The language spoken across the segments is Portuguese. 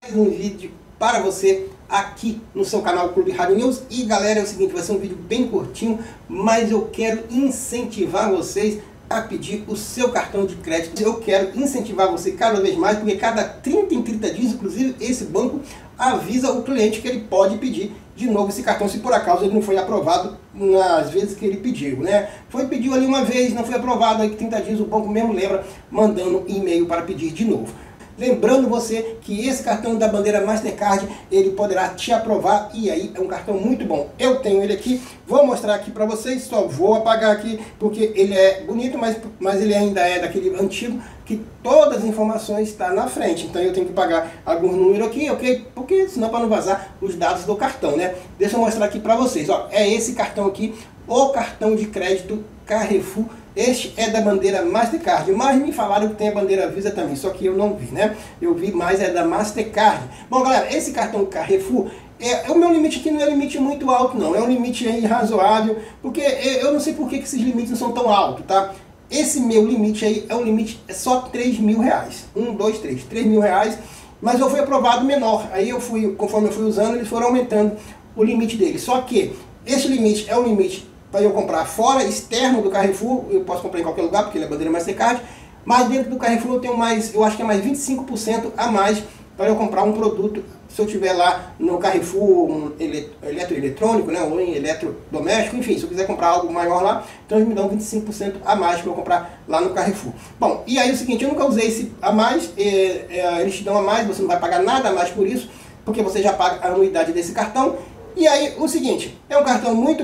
Um vídeo para você aqui no seu canal Clube Hard News. E galera, é o seguinte, vai ser um vídeo bem curtinho, mas eu quero incentivar vocês a pedir o seu cartão de crédito. Eu quero incentivar você cada vez mais, porque cada 30 em 30 dias, inclusive, esse banco avisa o cliente que ele pode pedir de novo esse cartão, se por acaso ele não foi aprovado nas vezes que ele pediu, né? Pediu ali uma vez, não foi aprovado, aí 30 dias o banco mesmo lembra, mandando e-mail para pedir de novo. Lembrando você que esse cartão da bandeira Mastercard, ele poderá te aprovar, e aí é um cartão muito bom. Eu tenho ele aqui, vou mostrar aqui para vocês, só vou apagar aqui porque ele é bonito, mas ele ainda é daquele antigo, que todas as informações estão na frente. Então eu tenho que pagar algum número aqui, ok? Porque senão para não vazar os dados do cartão, né? Deixa eu mostrar aqui para vocês, ó, é esse cartão aqui, o cartão de crédito Carrefour. Este é da bandeira Mastercard, mas me falaram que tem a bandeira Visa também, só que eu não vi, né? Eu vi mais é da Mastercard. Bom, galera, esse cartão Carrefour, o meu limite aqui não é limite muito alto, não. É um limite aí razoável, porque eu não sei por que esses limites não são tão altos, tá? Esse meu limite aí é um limite, é só 3 mil reais. 1, 2, 3, 3 mil reais. Mas eu fui aprovado menor. Aí eu fui, conforme eu fui usando, eles foram aumentando o limite dele. Só que esse limite é um limite para eu comprar fora, externo do Carrefour. Eu posso comprar em qualquer lugar, porque ele é bandeira Mastercard. Mas dentro do Carrefour eu tenho mais, eu acho que é mais 25% a mais para eu comprar um produto. Se eu tiver lá no Carrefour, um eletroeletrônico, né, ou em eletrodoméstico, enfim, se eu quiser comprar algo maior lá, então eles me dão 25% a mais para eu comprar lá no Carrefour. Bom, e aí é o seguinte, eu nunca usei esse a mais, eles te dão a mais, você não vai pagar nada a mais por isso, porque você já paga a anuidade desse cartão. E aí o seguinte, é um cartão muito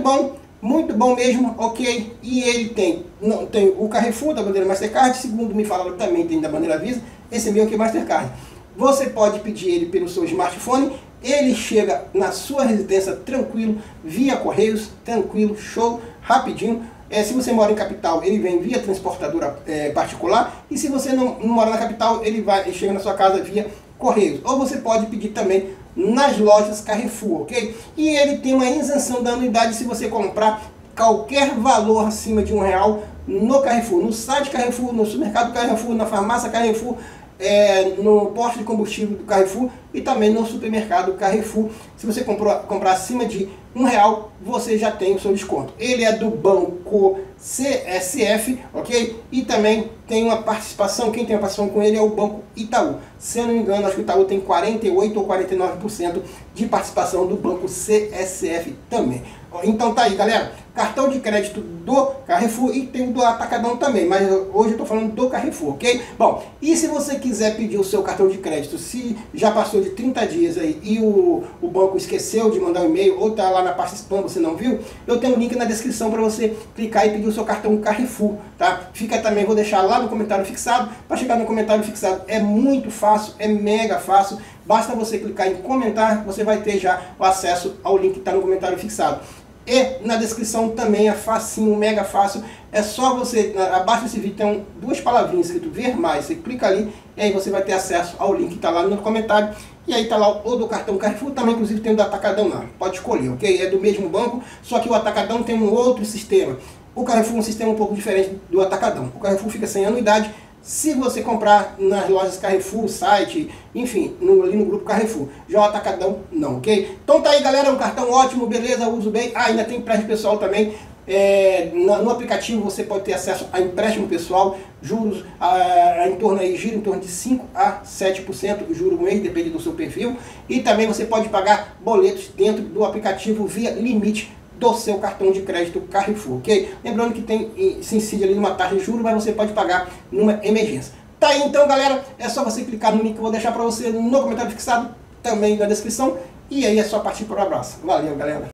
bom mesmo, ok? E ele tem o Carrefour da bandeira Mastercard, segundo me falaram também tem da bandeira Visa, esse meu aqui é Mastercard. Você pode pedir ele pelo seu smartphone, ele chega na sua residência tranquilo, via correios, tranquilo, show, rapidinho. Se você mora em capital, ele vem via transportadora particular, e se você não mora na capital, ele chega na sua casa via correios. Ou você pode pedir também nas lojas Carrefour, ok? E ele tem uma isenção da anuidade se você comprar qualquer valor acima de R$1 no Carrefour, no site Carrefour, no supermercado Carrefour, na farmácia Carrefour, no posto de combustível do Carrefour e também no supermercado Carrefour. Se você comprar acima de R$1, você já tem o seu desconto. Ele é do banco CSF, ok? E também tem uma participação, quem tem a participação com ele é o banco Itaú. Se eu não me engano, acho que o Itaú tem 48 ou 49% de participação do banco CSF também. Então tá aí, galera, cartão de crédito do Carrefour e tem o do Atacadão também, mas hoje eu estou falando do Carrefour, ok? Bom, e se você quiser pedir o seu cartão de crédito, se já passou de 30 dias aí e o banco esqueceu de mandar um e-mail ou tá lá na pasta spam, você não viu, eu tenho um link na descrição para você clicar e pedir o seu cartão Carrefour, tá? Fica também, vou deixar lá no comentário fixado. Para chegar no comentário fixado é muito fácil, é mega fácil. Basta você clicar em comentar, você vai ter já o acesso ao link que está no comentário fixado. E na descrição também é facinho, mega fácil. É só você, abaixo desse vídeo tem duas palavrinhas escrito ver mais. Você clica ali e aí você vai ter acesso ao link que está lá no comentário. E aí está lá o do cartão Carrefour, também inclusive tem o do Atacadão lá. Pode escolher, ok? É do mesmo banco, só que o Atacadão tem um outro sistema. O Carrefour é um sistema um pouco diferente do Atacadão. O Carrefour fica sem anuidade se você comprar nas lojas Carrefour, site, enfim, ali no grupo Carrefour. Já o Atacadão não, ok? Então tá aí, galera, um cartão ótimo, beleza, uso bem. Ainda tem empréstimo pessoal também. No aplicativo você pode ter acesso a empréstimo pessoal, juros gira em torno de 5 a 7% do juro mês, depende do seu perfil. E também você pode pagar boletos dentro do aplicativo via limite do seu cartão de crédito Carrefour, ok? Lembrando que se incide ali numa taxa de juros, mas você pode pagar numa emergência. Tá aí então, galera, é só você clicar no link que eu vou deixar para você no comentário fixado, também na descrição, e aí é só partir para o abraço. Valeu, galera!